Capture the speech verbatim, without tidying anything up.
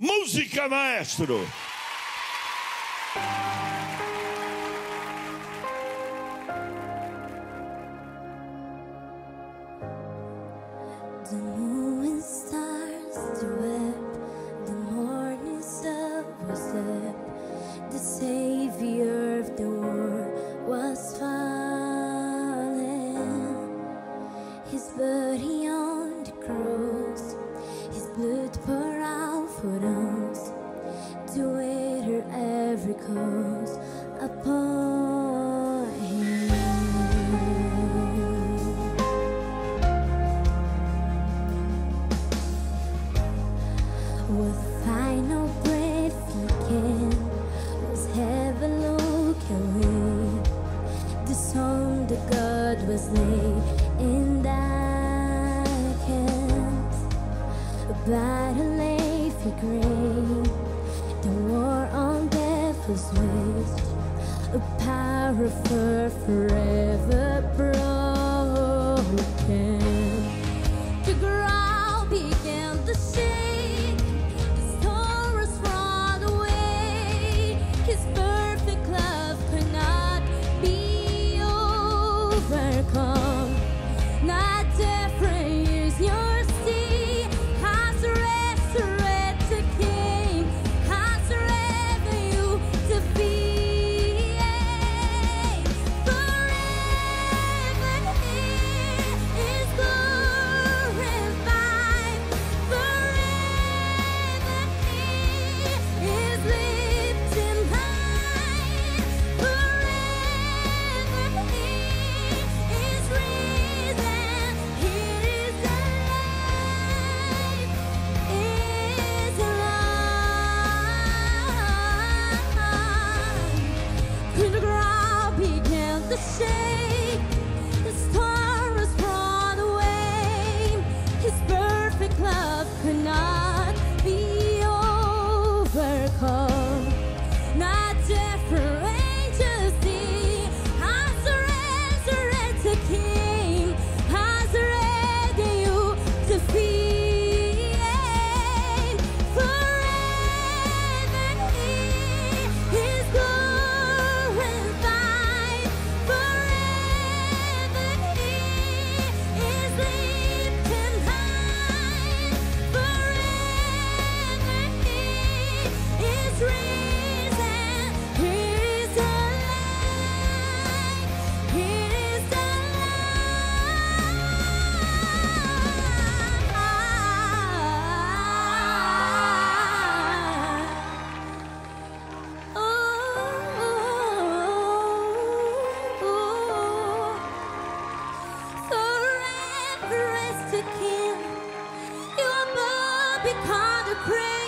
Música, maestro! The moon and stars, the web, the morning sun was there. The savior of the world was falling. His body on the cross, his blood poured out for us, to wear every cause upon him. With final breath he came, was heaven looking away. The son of God was laid in dark hands. A battle lay for grave, the war on death was waged. A power for forever broken. The ground began to shake, the stars rolled away. His perfect love could not be overcome. Not different years your sea has resurrected King, has forever you defeat. Forever he is glorified. Forever he is lifted high. Forever he is risen. He is alive. Is alive. When the ground began to shake, the stars rolled away. His perfect love could not be overcome. Not different angels see, has the resurrected King, has ready you defeat. Forever he is glorified. Forever he is lifted high. Forever he is risen. He is alive. He is alive. Oh, forever is the King. You are above because the praise.